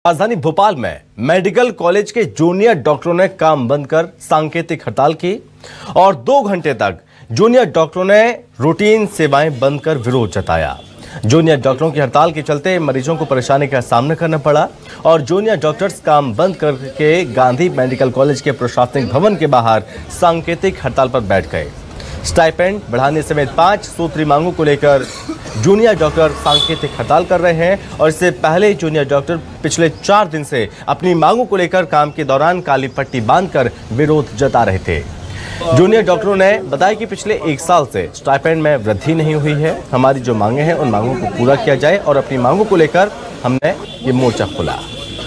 राजधानी भोपाल में medical college के जूनियर डॉक्टरों ने काम बंद कर सांकेतिक हड़ताल की और 2 घंटे तक जूनियर डॉक्टरों ने रूटीन सेवाएं बंद कर विरोध जताया। जूनियर डॉक्टरों की हड़ताल के चलते मरीजों को परेशानी का सामना करना पड़ा और जूनियर डॉक्टर्स काम बंद करके गांधी मेडिकल कॉलेज के प्रशासनिक भवन के बाहर सांकेतिक हड़ताल पर बैठ गए। स्टाइपेंड बढ़ाने समेत 5 सूत्री मांगों को लेकर जूनियर डॉक्टर सांकेतिक हड़ताल कर रहे हैं और इससे पहले जूनियर डॉक्टर पिछले 4 दिन से अपनी मांगों को लेकर काम के दौरान काली पट्टी बांधकर विरोध जता रहे थे। जूनियर डॉक्टरों ने बताया कि पिछले 1 साल से स्टाइपेंड में वृद्धि नहीं हुई है। हमारी जो मांगे हैं उन मांगों को पूरा किया जाए और अपनी मांगों को लेकर हमने ये मोर्चा खोला।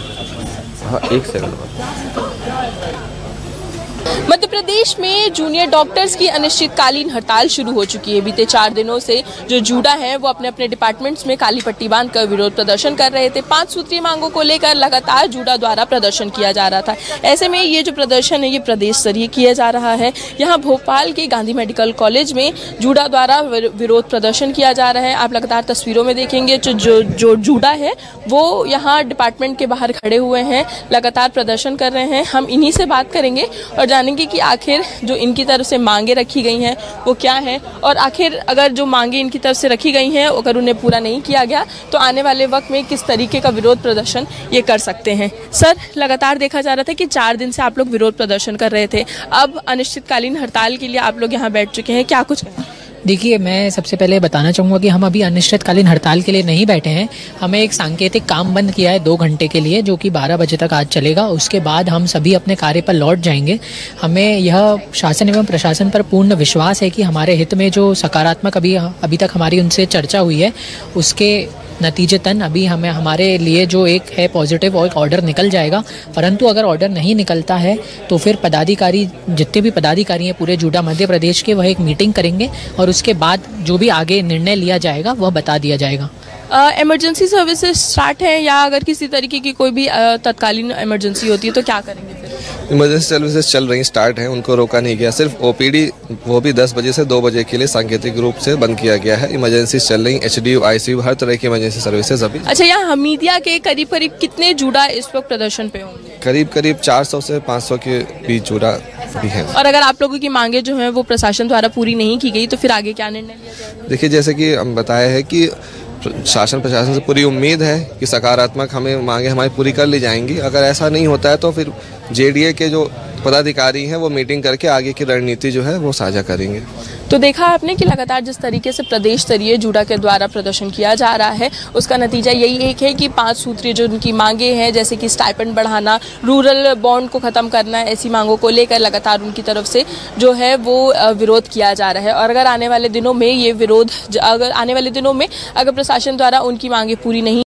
मध्य प्रदेश में जूनियर डॉक्टर्स की अनिश्चितकालीन हड़ताल शुरू हो चुकी है। बीते 4 दिनों से जो जूडा है वो अपने अपने डिपार्टमेंट्स में काली पट्टी बांधकर विरोध प्रदर्शन कर रहे थे। 5 सूत्रीय मांगों को लेकर लगातार जूडा द्वारा प्रदर्शन किया जा रहा था। ऐसे में ये जो प्रदर्शन है ये प्रदेश स्तरीय किया जा रहा है। यहाँ भोपाल के गांधी मेडिकल कॉलेज में जूडा द्वारा विरोध प्रदर्शन किया जा रहा है। आप लगातार तस्वीरों में देखेंगे जो जूडा है वो यहाँ डिपार्टमेंट के बाहर खड़े हुए हैं, लगातार प्रदर्शन कर रहे हैं। हम इन्हीं से बात करेंगे और जानेंगे कि आखिर जो इनकी तरफ से मांगे रखी गई हैं वो क्या है और आखिर अगर जो मांगे इनकी तरफ से रखी गई हैं अगर उन्हें पूरा नहीं किया गया तो आने वाले वक्त में किस तरीके का विरोध प्रदर्शन ये कर सकते हैं। सर, लगातार देखा जा रहा था कि 4 दिन से आप लोग विरोध प्रदर्शन कर रहे थे, अब अनिश्चितकालीन हड़ताल के लिए आप लोग यहाँ बैठ चुके हैं, क्या कुछ? देखिए, मैं सबसे पहले बताना चाहूँगा कि हम अभी अनिश्चितकालीन हड़ताल के लिए नहीं बैठे हैं। हमें एक सांकेतिक काम बंद किया है 2 घंटे के लिए, जो कि 12 बजे तक आज चलेगा। उसके बाद हम सभी अपने कार्य पर लौट जाएंगे। हमें यह शासन एवं प्रशासन पर पूर्ण विश्वास है कि हमारे हित में जो सकारात्मक अभी तक हमारी उनसे चर्चा हुई है उसके नतीजतन अभी हमें हमारे लिए जो एक है पॉजिटिव और एक ऑर्डर निकल जाएगा। परंतु अगर ऑर्डर नहीं निकलता है तो फिर पदाधिकारी, जितने भी पदाधिकारी हैं पूरे जूडा मध्य प्रदेश के, वह एक मीटिंग करेंगे और उसके बाद जो भी आगे निर्णय लिया जाएगा वह बता दिया जाएगा। इमरजेंसी सर्विसेज स्टार्ट है या अगर किसी तरीके की कोई भी तत्कालीन इमरजेंसी होती है तो क्या करेंगे फिर? इमरजेंसी सर्विसेज चल रही, स्टार्ट हैं, उनको रोका नहीं गया। सिर्फ ओपीडी वो भी 10 बजे से 2 बजे के लिए सांकेतिक रूप से बंद किया गया है। इमरजेंसी चल रही, एचडीयू, आईसीयू, हर तरह की इमरजेंसी सर्विसेज अभी। अच्छा, यहाँ हमीदिया के करीब कितने जूडा इस वक्त प्रदर्शन पे होंगे? करीब 400 से 500 के बीच जूडा भी है। और अगर आप लोगों की मांगे जो है वो प्रशासन द्वारा पूरी नहीं की गई तो फिर आगे क्या निर्णय लिया जाएगा? देखिए, जैसे कि हम बताया है कि शासन प्रशासन से पूरी उम्मीद है कि सकारात्मक हमें मांगे हमारी पूरी कर ली जाएंगी। अगर ऐसा नहीं होता है तो फिर जेडीए के जो पदाधिकारी हैं वो मीटिंग करके आगे की रणनीति जो है वो साझा करेंगे। तो देखा आपने कि लगातार जिस तरीके से प्रदेश स्तरीय जूडा के द्वारा प्रदर्शन किया जा रहा है उसका नतीजा यही एक है कि 5 सूत्रीय जो उनकी मांगे हैं, जैसे कि स्टाइपेंड बढ़ाना, रूरल बॉन्ड को ख़त्म करना, ऐसी मांगों को लेकर लगातार उनकी तरफ से जो है वो विरोध किया जा रहा है। और अगर आने वाले दिनों में अगर प्रशासन द्वारा उनकी मांगे पूरी नहीं